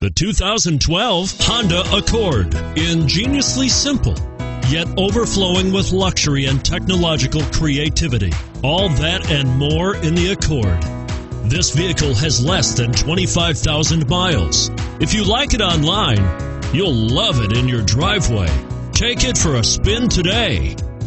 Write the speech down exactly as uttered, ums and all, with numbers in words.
The two thousand twelve Honda Accord. Ingeniously simple, yet overflowing with luxury and technological creativity. All that and more in the Accord. This vehicle has less than twenty-five thousand miles. If you like it online, you'll love it in your driveway. Take it for a spin today.